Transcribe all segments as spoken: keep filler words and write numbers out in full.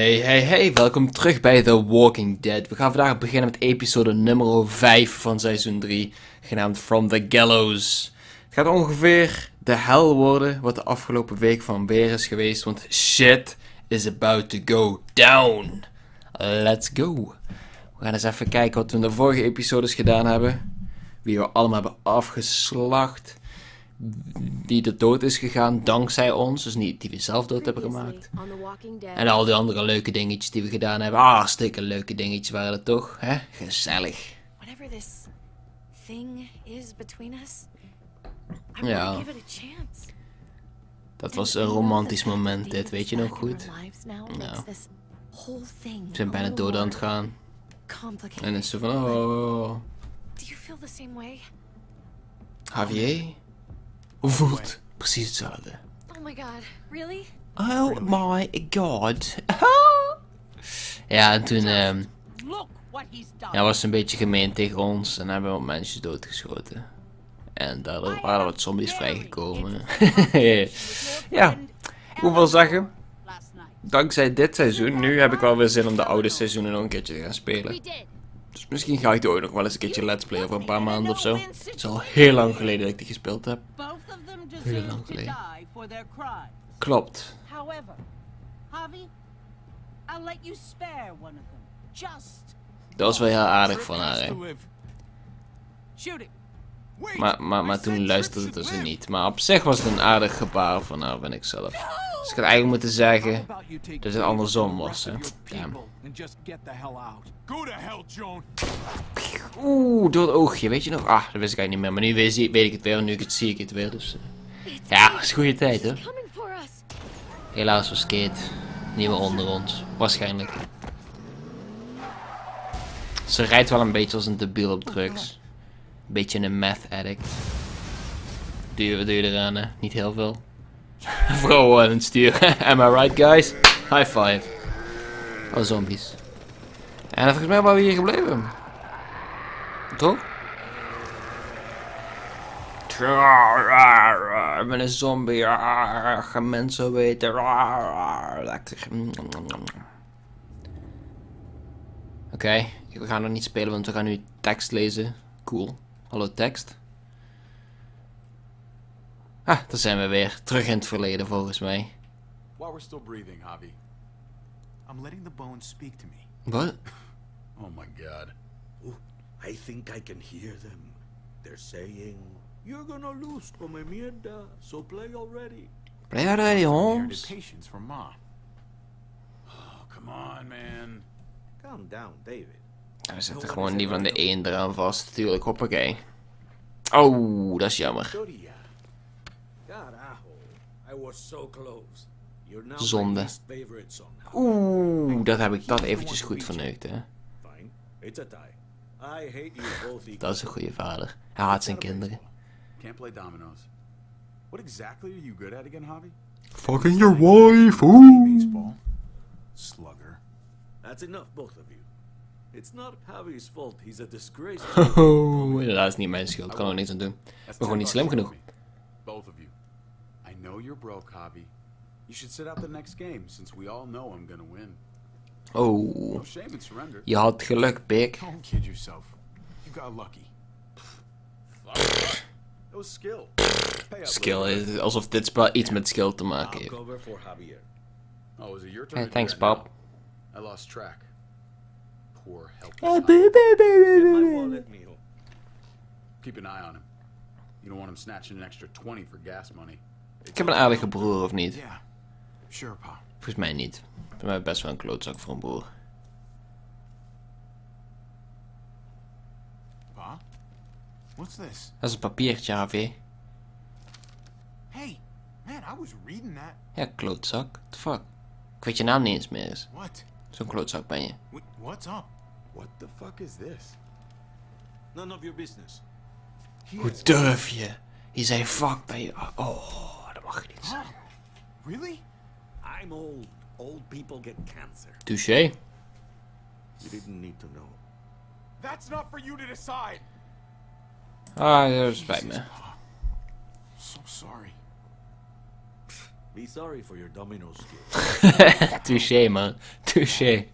Hey, hey, hey, welkom terug bij The Walking Dead. We gaan vandaag beginnen met episode nummer vijf van seizoen drie, genaamd From the Gallows. Het gaat ongeveer de hel worden wat de afgelopen week van weer is geweest, want shit is about to go down. Let's go. We gaan eens even kijken wat we in de vorige episodes gedaan hebben. Wie we allemaal hebben afgeslacht. Die de dood is gegaan dankzij ons, dus niet die we zelf dood hebben gemaakt. En al die andere leuke dingetjes die we gedaan hebben. Ah, hartstikke leuke dingetjes waren het toch, hè? Gezellig. Ja. Dat was een romantisch moment dit, weet je nog goed? Nou. We zijn bijna dood aan het gaan. En dan is ze van, oh. Javier? Hoe voelt het? Precies hetzelfde. Oh my god, really? Oh my god. Ja, en toen um, ja, was ze een beetje gemeen tegen ons en hebben we wat mensen doodgeschoten. En daardoor waren wat zombies vrijgekomen. Ja, ik moet wel zeggen, dankzij dit seizoen, nu heb ik wel weer zin om de oude seizoenen nog een keertje te gaan spelen. Dus misschien ga ik er ook nog wel eens een keertje let's play over een paar maanden of zo. Het is al heel lang geleden dat ik die gespeeld heb. Heel lang geleden. Klopt. Dat was wel heel aardig van haar, hè. Maar, maar, maar toen luisterde ze niet. Maar op zich was het een aardig gebaar van haar, ben ik zelf. Dus ik had eigenlijk moeten zeggen dat het andersom was, hè. Damn. Oeh, door het oogje, weet je nog? Ah, dat wist ik eigenlijk niet meer. Maar nu weet, weet ik het weer en nu ik het zie ik het weer. Dus uh, ja, dat is een goede tijd, hè. Helaas was Kate niet meer onder ons. Waarschijnlijk. Ze rijdt wel een beetje als een debiel op drugs. Een beetje een meth addict. Doe je, doe je eraan, hè? Niet heel veel. Vooral aan het stuur. Am I right, guys? High five. Oh, zombies. En volgens mij waren we hier gebleven. Toch? Ik ben een zombie. Gaan mensen weten. Lekker. Oké, okay. We gaan nog niet spelen, want we gaan nu tekst lezen. Cool. Hallo tekst. Ah, daar zijn we weer. Terug in het verleden volgens mij. While we're still breathing, Javi. I'm letting the bones speak to me. What? Oh my god. Ooh, I think I can hear them. They're saying, "You're gonna lose, come mierda, so play already." Play already, Holmes. Patience for Ma. Oh, come on, man. Calm down, David. We zetten gewoon die van de één eraan vast, natuurlijk, hoppakee. Oh, dat is jammer. Zonde. Oeh, dat heb ik dat eventjes goed verneukt, hè. Dat is een goede vader. Hij haat zijn kinderen. Can't play dominoes. What exactly are you good at again, Javi? Fucking your wife, oeh. Baseball. Slugger. That's enough, both of you. It's not Javi's fault. He's a disgrace. Oh, dat is niet mijn schuld. Ik kan er niks aan doen. Ik ben gewoon niet slim genoeg. Both of you. I know you're broke, Javi. You should sit out the next game, since we all know I'm gonna win. Oh. No shame in surrender. Je had geluk, pik. Don't kid yourself. You got lucky. It was skill. Skill, alsof dit spel iets met skill te maken heeft. Oh, is it your turn? Hey, thanks, Pop. I lost track. Poor helpless. Keep an eye on him. You don't want him snatching an extra twenty for gas money. Ik heb een aardige broer, of niet? Yeah. Sure, Pa. Volgens mij niet. Voor mij best wel een klootzak voor een broer. Pa? What's this? Dat is een papiertje, Javier. Hey, man, I was reading that. Ja, klootzak. What the fuck? Ik weet je naam niet eens meer eens. What? Zo'n klootzak ben je. Wh what's up? What the fuck is this? None of your business. Hoe durf je? Je zei fuck bij je. Oh, dat mag je niet zeggen. Really? I'm old. Old people get cancer. Touché. You didn't need to know. That's not for you to decide. Ah, dat spijt me. So sorry. Be sorry for your domino skills. Touché, man. Touché.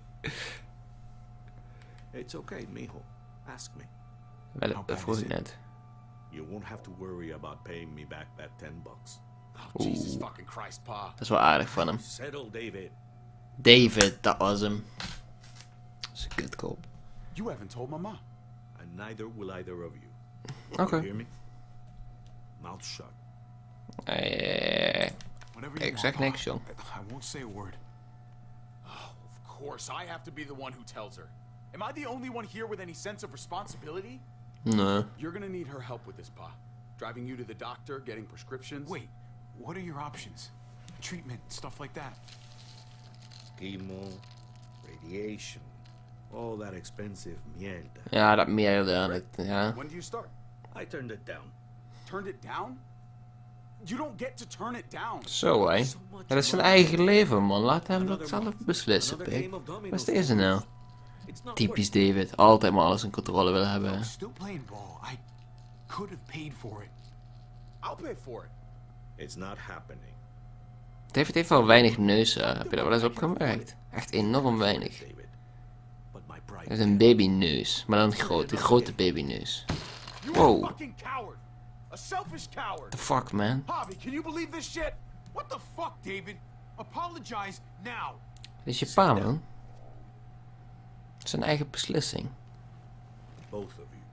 It's okay, mijo. Ask me. Wel, dat vroeg ik net. You won't have to worry about paying me back that ten bucks. Oh, Jesus fucking Christ, Pa. Dat is wel aardig van hem. Settle, David. David, dat was hem. Dat is een kutkop. You haven't told Mama. And neither will either of you. Oké. You hear me? Mouth shut. Eh, Whatever you ik zeg want, niks, Pa. jong. I won't say a word. Oh, of course, I have to be the one who tells her. Am I the only one here with any sense of responsibility? Nee. You're gonna need her help with this, Pa. Driving you to the doctor, getting prescriptions. Wait, what are your options? Treatment, stuff like that. Chemo, radiation, all that expensive mierda. Ja, dat meer dan. Het, ja. When do you start? I turned it down. Turned it down? You don't get to turn it down. Zo, hé. Dat is zijn eigen leven, man. Laat hem dat zelf beslissen, pik. Wat is deze nou? It's not Typisch David. Altijd maar alles in controle willen I hebben. was still playing ball. I could have paid for it. I'll pay for it. It's not happening, David heeft wel weinig neushaar. Heb je daar wel eens op gemerkt? Echt enorm weinig. David. But my pride. Dat is een babyneus. Maar dan groot. Een grote babyneus. You Whoa. are a fucking coward. A selfish coward. The fuck, man? Javi, can you believe this shit? What the fuck, David? Apologize now. Dit is je pa, man. Zijn eigen beslissing. Both of you.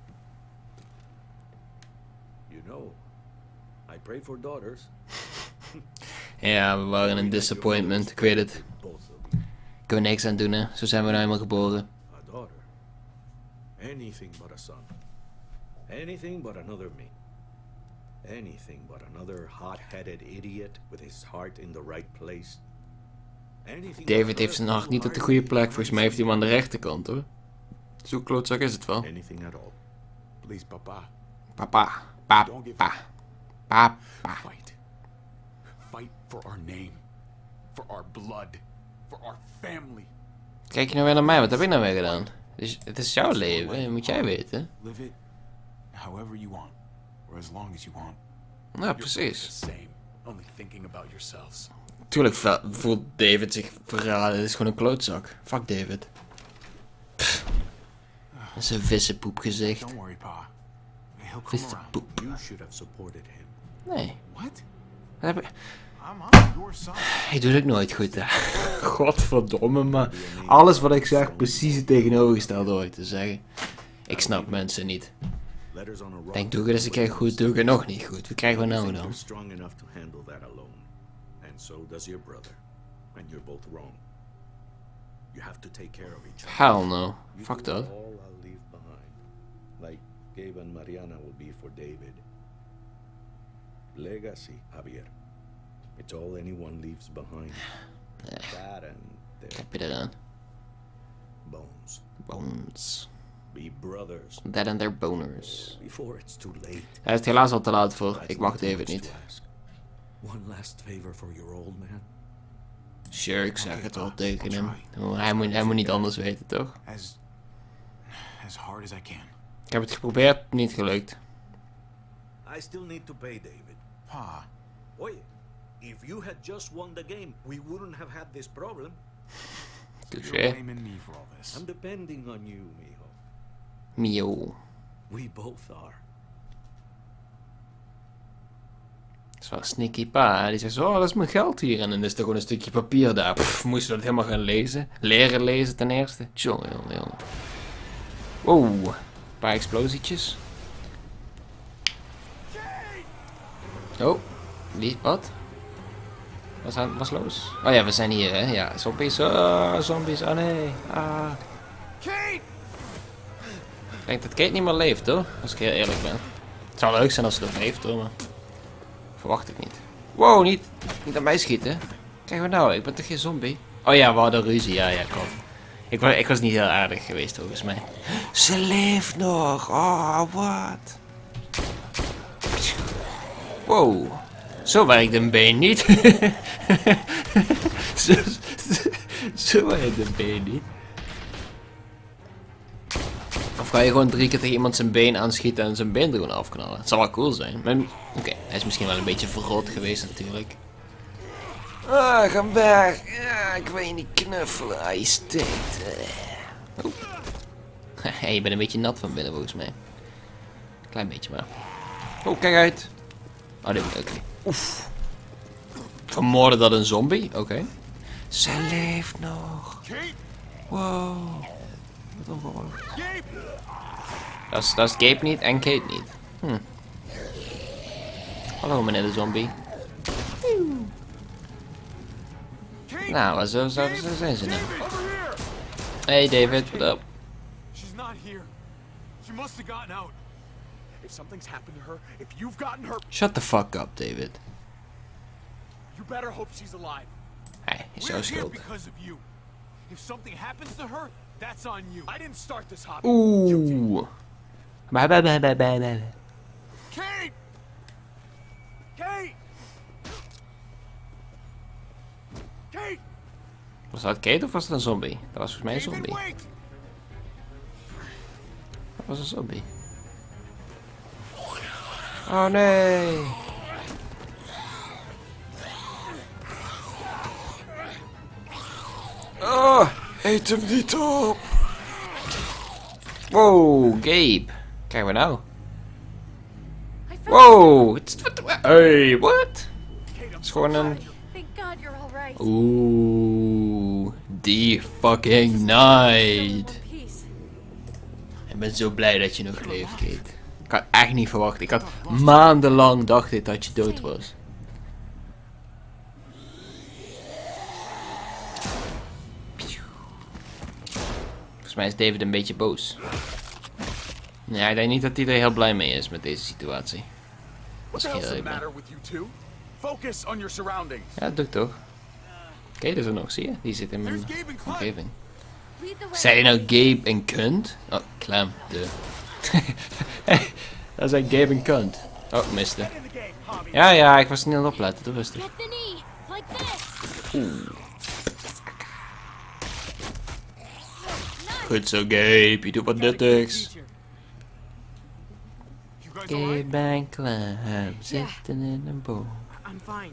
You know, I pray for daughters. Ja, we waren een disappointment. Ik weet het. Both of you. Kunnen we niks aan doen, hè. Zo zijn we nou eenmaal geboren. A daughter. Anything but a son. Anything but another me. Anything but another hot-headed idiot with his heart in the right place. Anything David but heeft zijn another hart niet op de goede plek. Volgens mij heeft hij hem aan de rechterkant, hoor. Zo klootzak is het wel. anything at all. Please, Papa. Papa. Papa. Papa. Fight. Fight for our name. For our blood. For our family. Kijk je nou weer naar mij? Wat heb ik nou weer gedaan? Dus het is jouw leven, dat moet jij weten. Live it however you want, or as long as you want. Nou, You're both precies. the same. Only thinking about yourselves. Tuurlijk ve- voelt David zich verraden. Het is gewoon een klootzak. Fuck David. Pff. Dat is een vissenpoepgezicht. Don't worry, Pa. He'll come around. Vissenpoep. You should have supported him. Nee. What? Dat heb ik... I'm on your side. Ik doe het nooit goed, hè. Godverdomme, maar alles wat ik zeg, precies het tegenovergestelde hoor ik te zeggen. Ik snap mensen niet. Letters on a rock. Denk, doe ik het eens een keer goed, doe ik het nog niet goed. Wat krijgen we You nou think dan? you're strong enough to handle that alone. And so does your brother. And you're both wrong. You have to take care of each other. Hell no. You Fuck do dat. all I'll leave behind. Like Gabe and Mariana will be for David. Legacy, Javier. It's all anyone leaves behind. That and their Heb je eraan? bones. Bones. Be brothers That and their boners. before it's too late. Hij is het helaas al te laat voor. That's Ik mag not too David much niet. to ask. One last favor for your old man. Sure, ik zeg het wel tegen hem. Hij moet, hij moet niet anders weten, toch? As as hard as I can. Ik heb het geprobeerd, niet gelukt. I still need to pay David. Pa, Oye, if you had just won the game, we wouldn't have had this problem. you're Touché. blaming me for all this. I'm depending on you, mijo. Mio. We both are. Dat is wel een sneaky pa. hè. Die zegt zo, oh, dat is mijn geld hier. En dan is er gewoon een stukje papier daar. Pff, moest je dat helemaal gaan lezen? Leren lezen ten eerste. Tjonge, jonge, jonge. Wow. Een paar explosietjes. Oh. Wie? Wat? Wat is was los? Oh ja, we zijn hier, hè. Ja, zombies. Ah, zombies. Ah, nee. Ah. Kate! Ik denk dat Kate niet meer leeft, hoor. Als ik heel eerlijk ben. Het zou leuk zijn als ze nog leeft, hoor, maar... Verwacht ik niet. Wow, niet, niet aan mij schieten. Kijk maar nou, ik ben toch geen zombie? Oh ja, we hadden ruzie. Ja, ja, klopt. Ik, wa- ik was niet heel aardig geweest, volgens mij. Ze leeft nog. Oh, wat? Wow. Zo werkt een been niet. zo, zo, zo werkt een been niet. Of ga je gewoon drie keer tegen iemand zijn been aanschieten en zijn been er gewoon afknallen? Het zou wel cool zijn. Maar oké, hij is misschien wel een beetje verrood geweest natuurlijk. Ah, ga weg. Ja, ik wil je niet knuffelen. Ah, je stinkt. Uh. Oh. Hey, je bent een beetje nat van binnen volgens mij. Klein beetje maar. Oh, kijk uit. Oh, dit oké. Okay. Oef. Vermoorden dat een zombie? Oké. Okay. Ze leeft nog. Wow. Wat onverwacht. Dat is, dat is Gabe niet en Kate niet. Hm. Hallo meneer de zombie. Nou, wat zo, zo, zo zijn ze nou. Hey David, what up? She's not here. She must have gotten out. If something's happened to her, if you've gotten her, Shut the fuck up, David. you better hope she's alive. Hey, is jouw We're here schuld. because of you. If something happens to her, that's on you. I didn't start this hobby. Oeh. Bye bye bye bye bye bye. Kate! Kate! Kate! Was dat Kate of was het een zombie? Dat was volgens mij een David, zombie. wait! Dat was een zombie. Oh nee. Oh, eet hem niet op. Wow, Gabe. Kijk maar nou. I found Wow. Hey, what? Het is gewoon een... Thank God you're all right. Oeh, die fucking night. Still in one piece. Ik ben zo blij dat je nog leeft, Kate. Ik had echt niet verwacht. Ik had maandenlang dacht ik dat je dood was. Volgens mij is David een beetje boos. Ja, ik denk niet dat hij er heel blij mee is met deze situatie. What Als the ik heel hell's the eerlijk ben. matter with you two? Focus on your surroundings. Ja, dat doe ik toch. Kate is er nog, zie je? Die zit in mijn There's Gabe and Clem. omgeving. Lead the way. Zei je nou Gabe en Kunt? Oh, Clem, de. Dat zijn Gabe en Kunt. Oh, miste. In the game, hobby. Ja, ja, ik was niet aan het opletten, doe rustig. Get the knee, like this. Oeh. Goed zo, Gabe, je doet wat nuttigs. You guys alright? Gabe en Clem zitten in een boom. I'm fine.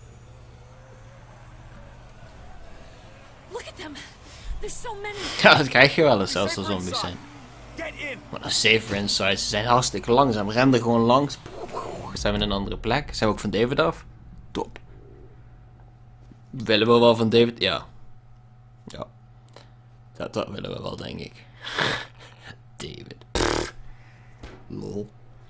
Look at them. There's so many. Ja, dat krijg je wel eens als er zombies zijn. Get in! Maar een safer inside, ze zijn hartstikke langzaam. Ren er gewoon langs. Zijn we in een andere plek? Zijn we ook van David af? Top. Willen we wel van David? Ja. Ja. Dat, dat willen we wel, denk ik. David. Pff. Lol.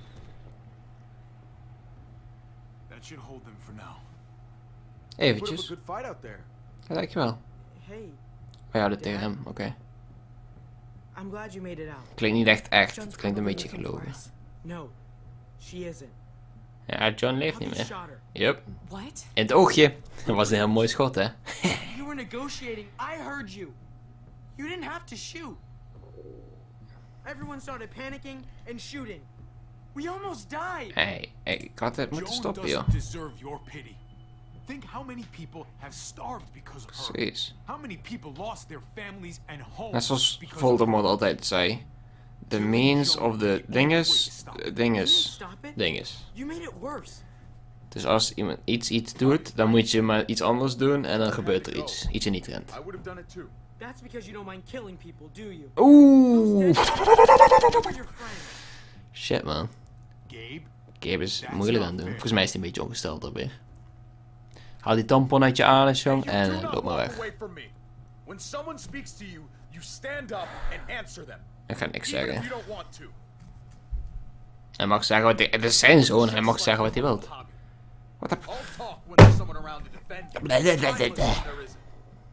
That should hold them for now. Put up a Eventjes. good fight out there. Ja, dankjewel. Hey, Oh ja, dat tegen hem. Oké. Okay. I'm glad you made it out. Klinkt niet echt echt. John's Het klinkt een probably beetje looking for gelogen. us. No, she isn't. Ja, John leeft Poppy niet meer. shot her. Yup. What? In het oogje. Dat was een heel mooi schot, hè? You were negotiating. I heard you. You didn't have to shoot. Everyone started panicking and shooting. We almost died. Hey, hey, ik had het moeten Joan stoppen, joh. doesn't deserve your pity. Think how many people have starved because of her. Precies. How many people lost their families and homes Net zoals because of Voldemort her. altijd zei. The means of the dinges, dinges, dinges. You made it worse. Dus als iemand iets iets doet, dan moet je maar iets anders doen en dan gebeurt er iets. Iets in die trend. I would have done it too. That's because you don't mind killing people, do you? Oeh. Those are your friends. Shit, man. Gabe, Gabe is moeilijk aan het doen. Volgens mij is hij een beetje ongesteld alweer. Haal die tampon uit je anus, jong, You en do eh, not loop maar walk weg. away from me. When someone speaks to you, you stand up and answer them. Ik ga niks Even if zeggen. you don't want to. Hij mag zeggen wat hij... Het is zijn zoon, hij mag zeggen wat hij wil. Hobby. Wat de... I'll talk when there's someone around to defend you. Blah, blah, blah, blah, Mindless when blah. there isn't.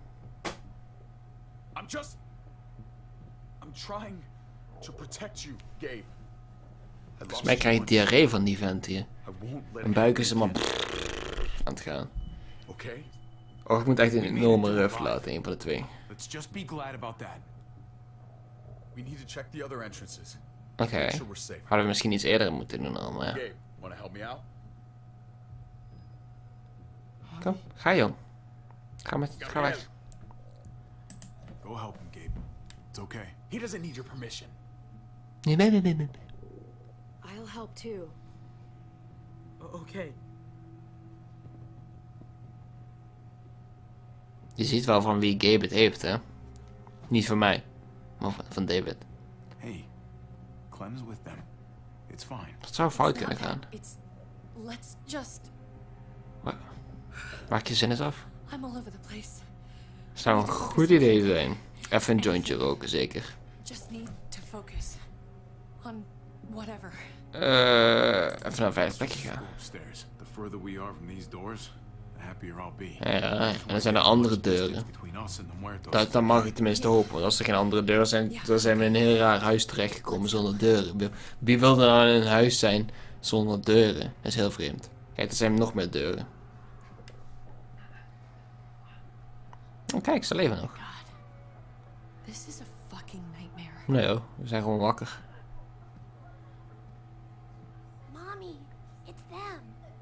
I'm just... I'm trying to protect you, Gabe. I Volgens lost mij you krijg je once. diarree van die vent hier. I won't let Mijn it buik happen is helemaal again. aan het gaan. Okay? Oh, ik moet echt een enorme ruf laten, een van de twee. let's just be glad about that. We need to check the other entrances. Oké. Make sure we're safe. Hadden we misschien iets eerder moeten doen al, maar ja. Gabe, wanna help me out? Kom, ga jong. Ga, met, ga weg. Go help him, Gabe. It's okay. He doesn't need your permission. Nee, nee, nee, nee, nee. I'll help too. O- Okay. Je ziet wel van wie Gabe het heeft, hè? Niet van mij, maar van, van David. Hey, Clem's with them. It's fine. Dat zou fout kunnen gaan. It's. Let's just. Wa- Maak je zin eens af. I'm all over the place. Zou een goed idee zijn. Even een jointje roken, zeker. Just need to focus on whatever. Eh, even naar een veilig plekje gaan. Go upstairs. The further we are from these doors, the happier I'll be. Ja, en dan zijn er andere deuren. Between us and the muertos. Dat, dat mag ik tenminste hopen, want als er geen andere deuren zijn, dan zijn we in een heel raar huis terechtgekomen zonder deuren. Wie- Wie wil er nou in een huis zijn zonder deuren? Dat is heel vreemd. Kijk, er zijn nog meer deuren. Oh, kijk, ze leven nog. God. This is a fucking nightmare. Nee hoor, we zijn gewoon wakker. Mommy, it's them.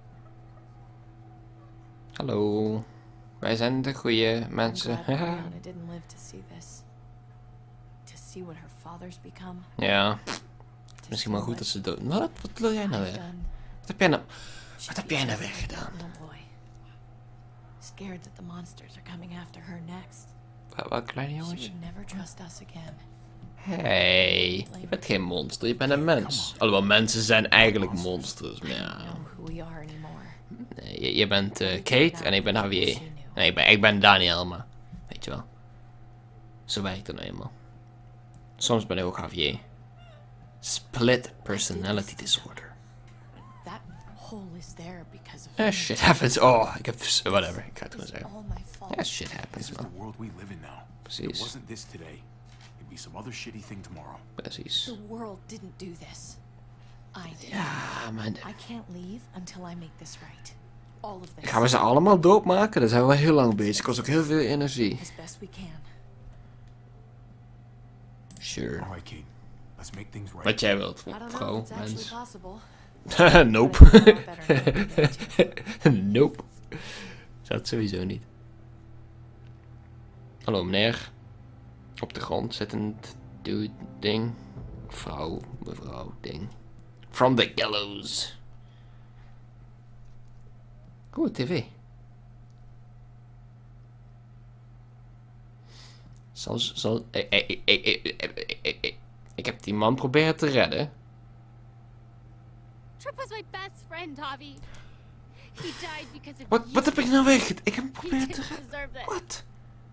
Hallo. Wij zijn de goede I'm mensen. glad Mariana didn't live to see this. To see what her father's become. Ja, To misschien wel see goed dat what ze dood. Wat? Wat wil jij nou I've weer? done. Wat heb jij nou? She'd Wat heb be jij nou just weer like that gedaan? little boy. Scared that the monsters are coming after her next. Wat, wat kleine She jongetje? would never trust us again. Hey, je bent geen monster, je bent een mens. Alhoewel, mensen zijn eigenlijk monsters, maar I ja. don't know who we are anymore. Nee, je, je bent eh, Kate en ik ben Javier. Nee, ik ben, ik ben Daniel, maar weet je wel. Zo werkt het nou eenmaal. Soms ben ik ook Javier. Split personality disorder. That hole is there because of Eh, me. shit happens. Oh, ik heb... Whatever, ik ga het gewoon It's zeggen. all my fault. Ja, shit This happens, is man. the world we live in now. If it Precies. wasn't this today, it'd be some other shitty thing tomorrow. Precies. The world didn't do this. I did. Ja, man. I can't leave until I make this right. All of this. Gaan we ze allemaal doodmaken? Daar zijn we wel heel lang bezig. Kost ook heel veel energie. As best we can. Sure. All right, Kate. Let's make things right. Wat jij wilt, I don't know vrouw, if it's actually mens. possible. Nope. But I know a lot better than you do. Nope. Dat sowieso niet. Hallo meneer. Op de grond zittend dude ding. Vrouw, mevrouw ding. From the gallows. Oeh, tv. Zal, zal, ik, ik, ik, ik, ik, ik, ik, ik heb die man proberen te redden. Trip was my best friend, Javi. He died because of Wat, you. wat heb ik nou weg? Ik heb hem He proberen te didn't redden. deserve this. Wat?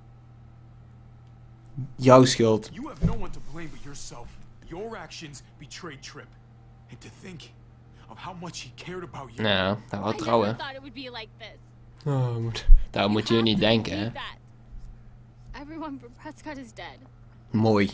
Jouw schuld. You have no one to blame but yourself. Your actions betrayed Trip. And to think of how much he cared about you. Nou, hij I wou never trouwen. thought it would be like this. Oh, moet, daarom moet je You niet have to denken, hè. believe that. Everyone from Prescott is dead. Mooi.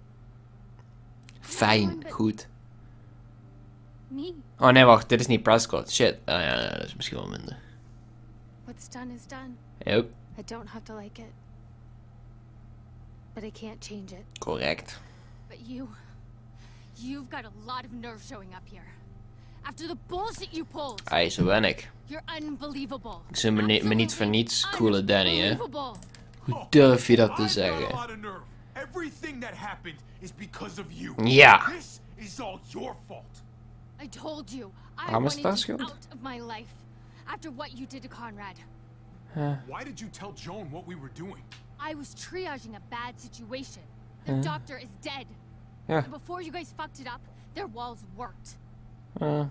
Fijn, goed. Me. Oh nee, wacht, dit is niet Prescott. Shit. Oh ja, ja, dat is misschien wel minder. What's done is done. Yep, I don't have to like it. But I can't change it. correct. But you... You've got a lot of nerve showing up here. After the bullshit you pulled. Ai, zo ben ik. You're unbelievable. Ik zie me, ni- me niet voor niets coole Danny, hè. Unbelievable. Hoe durf je dat te I've got a zeggen? lot of nerve. Everything that happened is because of you. Ja. This is all your fault. I told you. I Waarom is wanted dat you schuld? out of my life. After what you did to Conrad. Why did you tell Joan what we were doing? I was triaging a bad situation. Their doctor is dead. Ja. And before you guys fucked it up, their walls worked. Uh.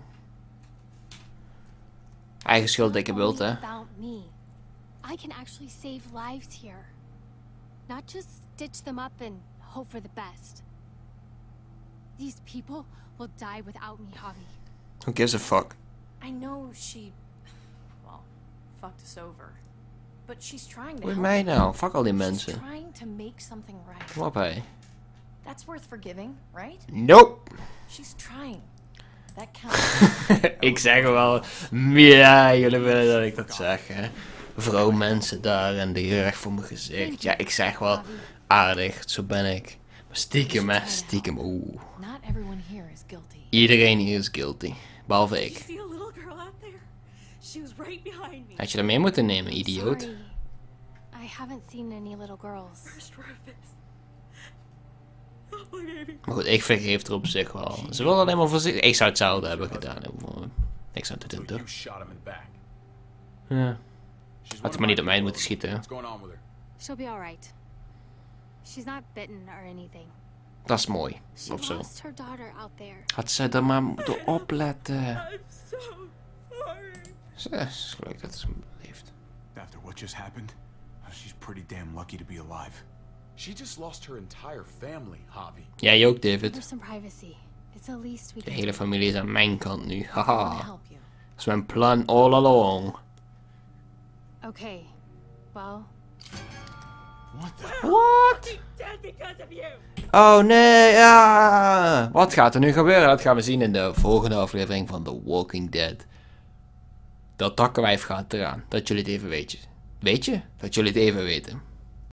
Eigen schuld, dikke bult, hè. About me. I can actually save lives here. Not just stitch them up and hope for the best. These people will die without me, Javi. Who gives a fuck? I know she, well, fucked us over. But she's trying to Hoe is help. mij nou? Fuck al die She's mensen. trying to make something right. Kom op, hé. That's worth forgiving, right? Nope. She's trying. That counts. Ik zeg wel. Ja, jullie willen dat ik dat zeg, hè. Vrouw mensen daar en die recht voor mijn gezicht. Ja, ik zeg wel aardig, zo ben ik. Maar stiekem, hè. Stiekem, oeh. Not everyone here is guilty. Iedereen hier is guilty. Behalve ik. See a little girl out there? She was right behind me. Had je dat mee moeten nemen, idioot? Sorry. I haven't seen any little girls. Maar goed, ik vergeef er op zich wel. Ze wil alleen maar voorzichtig. Ik zou hetzelfde hebben gedaan. Ik zou het So doen, you toch? shot him in the back. Ja. She's Had one hij maar niet of op my mij people. moeten schieten, hè. What's going on with her? She'll be alright. She's not bitten or anything. Dat is mooi. She Of zo. lost her daughter out there. Had ze er maar moeten opletten. I'm so sorry. Ze is gelukkig dat ze hem leeft. After what just happened, she's pretty damn lucky to be alive. She just lost her entire family, Javi. Jij ook, David. There's some privacy. It's the least we De can hele do. familie is aan mijn kant nu. I want to Haha. help you. Dat is mijn plan all along. Okay. Well, What the? What? Dead because of you. Oh nee, ja. Wat gaat er nu gebeuren? Dat gaan we zien in de volgende aflevering van The Walking Dead. Dat takkenwijf gaat eraan. Dat jullie het even weten. Weet je? Dat jullie het even weten.